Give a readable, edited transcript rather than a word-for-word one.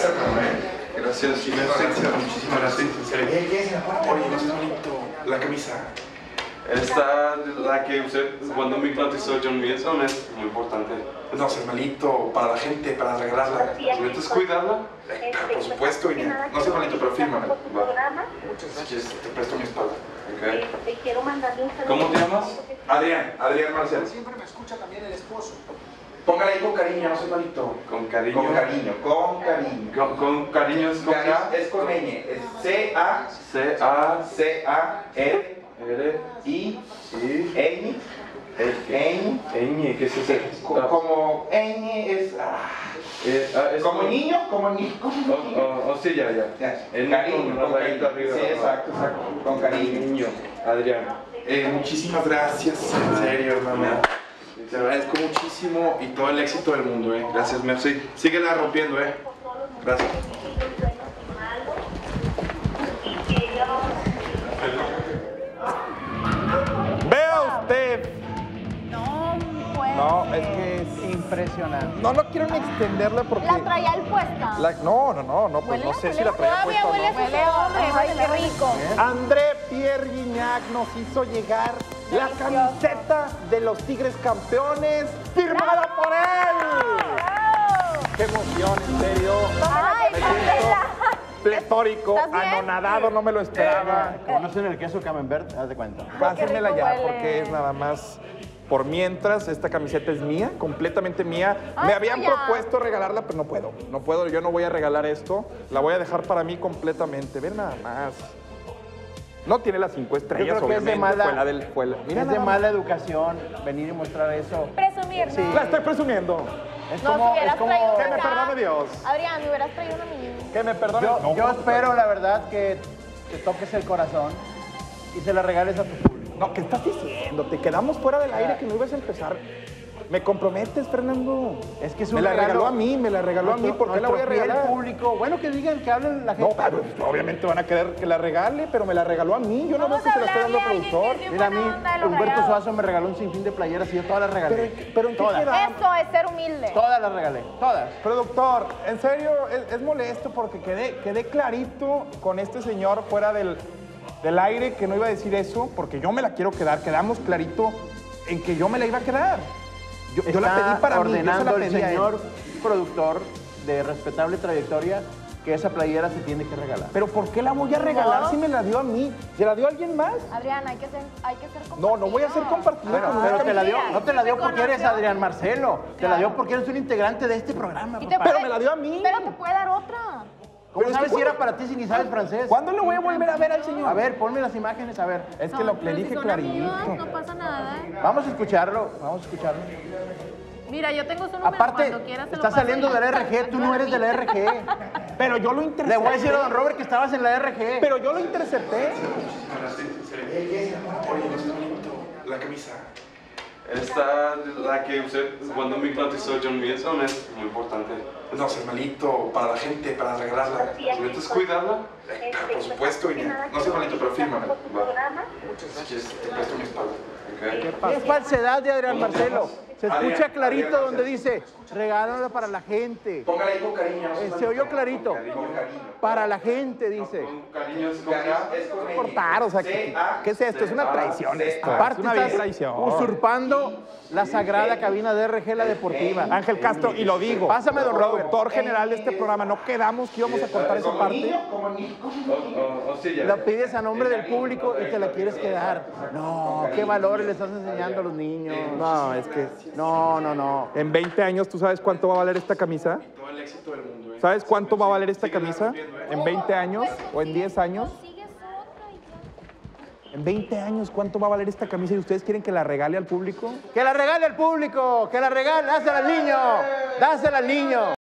hermano, Gracias, sí, muchísimas gracias, en serio. ¿Qué es la puerta? Oye, no sé bonito. La camisa. Esta, la que usted cuando me bautizó John Wilson, es muy importante. No seas malito, para la gente, para regalarla. ¿Puedes cuidarla? Por supuesto, Iña. No seas malito, pero fírmame. Si quieres, te presto mi espalda. Okay. Quiero mandarle un saludo. ¿Cómo te llamas? Adrián Marcelo. Siempre me escucha también el esposo. Póngale ahí con cariño, no seas malito. Con cariño. Con cariño. Con cariño es con Cariño es con ñ. Es C-A-R-I-I. ¿Qué es eso? Como ñ es... como niño, Sí, ya. Cariño, con cariño. Sí, exacto. Con cariño. Adrián. Muchísimas gracias, en serio, hermano. Te agradezco muchísimo y todo el éxito del mundo, Gracias, merci. Síguela rompiendo, Gracias. Vea usted. No puede. No, es que es impresionante. No quiero ni extenderla porque... ¿La traía él puesta? No, pues no sé si la traía Todavía puesta o huele no. a ese hombre. Ay, qué rico. André Pierre Gignac nos hizo llegar la camiseta de los Tigres campeones, firmada por él. ¡Qué emoción, en serio! ¡Ay, Me siento pletórico, ¿Estás bien? anonadado, no me lo esperaba. ¿Conocen el queso camembert? Haz de cuenta. Pásenmela rico ya, huele. porque es nada más por mientras. Esta camiseta es mía, completamente mía. Ah, Me habían ya. propuesto regalarla, pero no puedo, yo no voy a regalar esto. La voy a dejar para mí completamente. Ven nada más. No tiene las 5 estrellas, Yo creo que es de obviamente. mala- Mira Es de nada más. mala educación venir y mostrar eso. Presumir, Sí. ¿no? La estoy presumiendo. Es No, como, si hubieras es como traído Que me acá. perdone Dios. Adrián, me hubieras traído una mini. Que me perdone. yo, No, yo espero, la verdad, que te toques el corazón y se la regales a tu público. No, ¿qué estás diciendo? Te quedamos fuera del aire que no ibas a empezar. Me comprometes, Fernando. Es que es Me un la regalo. regaló a mí, ¿por qué la voy a Nuestro fiel regalar? público. Bueno, que digan, que hablen la No, gente. pero obviamente van a querer que la regale, pero me la regaló a mí. Yo no veo Vamos que a se la estoy dando al hablarle a alguien productor. que es Mira, a mí, buena onda de los Humberto rayados. Suazo me regaló un sinfín de playeras y yo todas las regalé. Pero ¿en qué Todas. queda? Eso es ser humilde. Todas las regalé, todas. Productor, en serio, es molesto porque quedé clarito con este señor fuera del aire que no iba a decir eso, porque yo me la quiero quedar. Quedamos clarito en que yo me la iba a quedar. Yo la pedí para mí, yo se la ordenando el pedí a él. señor productor de respetable trayectoria que esa playera se tiene que regalar. Pero ¿por qué la voy a regalar No. si me la dio a mí? ¿Se la dio a alguien más? Adrián, hay que ser No voy a ser compartido Pero, con una pero te la dio, camiseta. no te la dio ¿Te porque eres conoció? Adrián Marcelo, te la Claro. dio porque eres un integrante de este programa. Y papá. Pero me la dio a mí. Pero te puede dar otra. ¿Cómo pero es sabes que si era ¿cuándo? para ti si ni sabes francés? ¿Cuándo lo voy a volver a ver al señor? A ver, ponme las imágenes, a ver. Es que le dije clarito. No pasa nada. Vamos a escucharlo, vamos a escucharlo. Mira, yo tengo su número. Aparte, Cuando quieras se lo estás paso saliendo y- de la RG, tú no eres de la RG. Pero yo lo Le intercepté. voy a decir a don Robert que estabas en la RG. Pero yo lo intercepté. Oye, no seas bonito. La camisa. Esta, la que usted cuando me bautizó John Wilson, es muy importante. No seas malito, para la gente, para regalarla. ¿Puedes cuidarla? Por supuesto, Iña. No seas malito, pero fírmame. Si quieres, te presto mi espalda. Es falsedad de Adrián Marcelo. Se escucha Adrián, clarito Adrián donde Marcelo. dice, regálala para la gente. Póngale ahí con cariño. Se oyó clarito. Con cariño. Para la gente, dice. Con cariño es con Cariño es con ñ. Cortar, o sea, ¿qué es esto? Es una traición esto. Aparte es una bien estás traición. usurpando la sagrada cabina de RG, la deportiva. Ángel Castro, y lo digo. Pásame, don Robert. Productor general de este programa, ¿no quedamos que íbamos a cortar esa parte? Sí, ya. La pides a nombre del público y te la quieres quedar. No, qué valores le estás enseñando a los niños. No, es que No. en 20 años, ¿tú sabes cuánto va a valer esta camisa? Todo el éxito del mundo, ¿Sabes cuánto va a valer esta camisa? ¿En 20 años o en 10 años? Consigues otra y ya. En 20 años, ¿cuánto va a valer esta camisa? ¿Y ustedes quieren que la regale al público? Que la regale al público, que la regale, dásela al niño, dásela al niño.